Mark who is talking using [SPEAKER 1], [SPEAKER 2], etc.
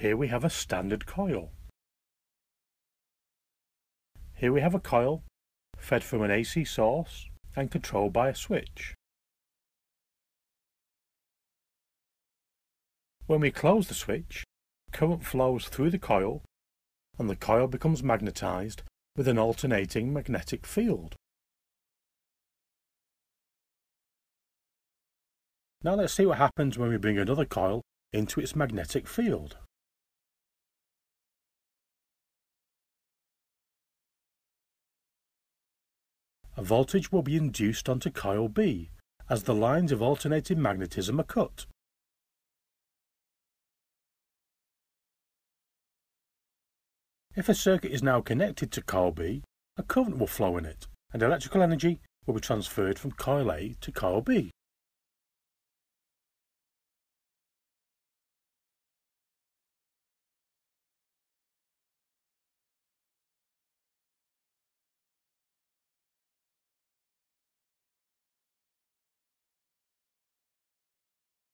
[SPEAKER 1] Here we have a standard coil. Here we have a coil fed from an AC source and controlled by a switch. When we close the switch, current flows through the coil and the coil becomes magnetized with an alternating magnetic field. Now let's see what happens when we bring another coil into its magnetic field. A voltage will be induced onto coil B as the lines of alternating magnetism are cut. If a circuit is now connected to coil B, a current will flow in it, and electrical energy will be transferred from coil A to coil B.